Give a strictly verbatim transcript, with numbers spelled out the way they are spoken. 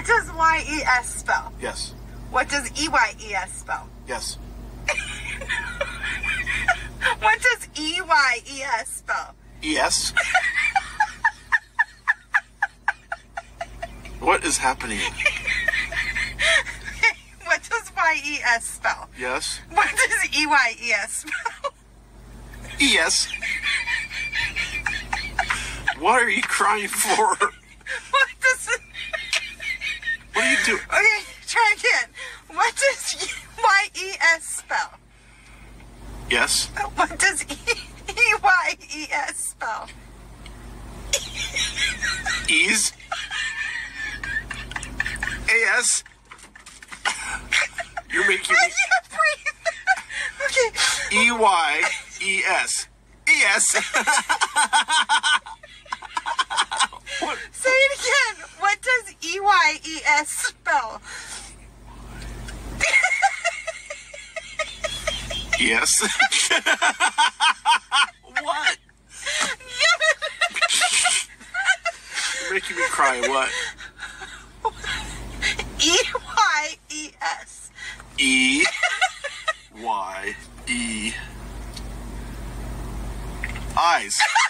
What does Y E S spell? Yes. What does E Y E S spell? Yes. What does E Y E S spell? Yes. What is happening? What does Y E S spell? Yes. What does E Y E S spell? Yes. What are you crying for? What does it... What are you doing? Okay, try again. What does Y E S spell? Yes. What does E Y E S spell? Ease. A S. You're making I me. can't breathe. Okay. E Y E S. E S. What? Say it again. What does E Y E S spell? Yes. What? You're making me cry. What? E Y E S. E Y E. Eyes.